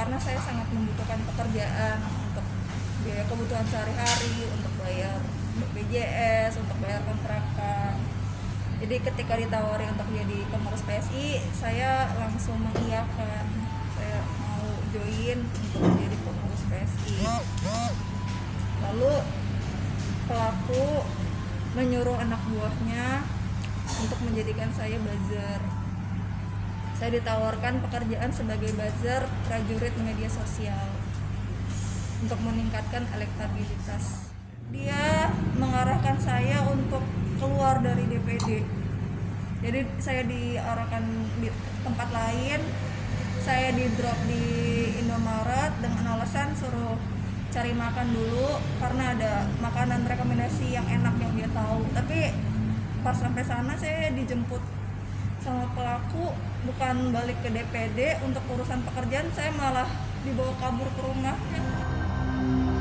karena saya sangat membutuhkan pekerjaan untuk biaya kebutuhan sehari-hari, untuk bayar BPJS, untuk bayar kontrakan. Jadi ketika ditawari untuk jadi pengurus PSI, saya langsung mengiyakan. Saya mau join untuk menjadi pengurus PSI. Lalu pelaku menyuruh anak buahnya untuk menjadikan saya buzzer. Saya ditawarkan pekerjaan sebagai buzzer prajurit media sosial untuk meningkatkan elektabilitas. Dia mengarahkan saya untuk keluar dari DPD. Jadi saya diarahkan di tempat lain, saya di drop di Indomaret dengan alasan suruh cari makan dulu karena ada makanan rekomendasi yang enak yang dia tahu. Tapi pas sampai sana saya dijemput sama pelaku, bukan balik ke DPD untuk urusan pekerjaan, saya malah dibawa kabur ke rumahnya.